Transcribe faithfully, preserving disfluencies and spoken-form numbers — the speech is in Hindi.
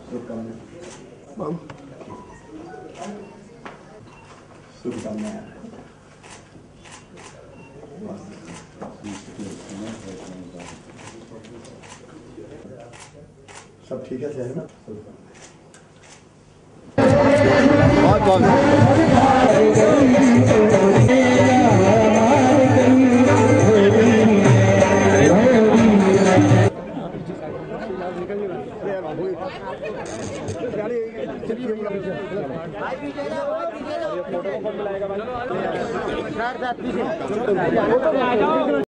शुभकामनाएं। सब ठीक है सर? बहुत बहुत फोटो को मिलाएगा भाई।